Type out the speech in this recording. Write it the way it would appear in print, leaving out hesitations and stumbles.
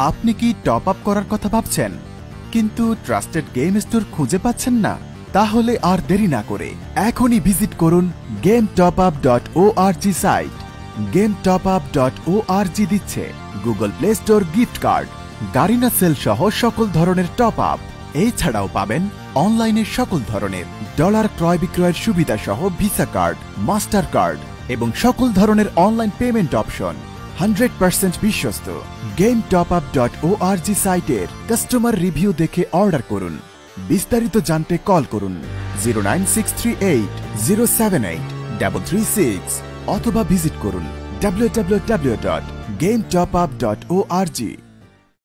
আপনি কি top up করার কথা ভাবছেন কিন্তু ট্রাস্টেড গেম স্টোর খুঁজে পাচ্ছেন না? তাহলে আর দেরি না করে এখনই ভিজিট করুন GameTopUp.org সাইট। GameTopUp.org দিচ্ছে Google play store gift card, Garena shell সহ সকল ধরনের টপ আপ। এছাড়াও পাবেন অনলাইনে সকল ধরনের ডলার ক্রয় বিক্রয়ের সুবিধা সহ ভিসা কার্ড, মাস্টার কার্ড এবং সকল ধরনের অনলাইন পেমেন্ট অপশন। 100% বিশ্বস্ত GameTopUp.org সাইটের কাস্টমার রিভিউ দেখে অর্ডার করুন। বিস্তারিত জানতে কল করুন 09638078336 অথবা ভিজিট করুন www.GameTopUp.org।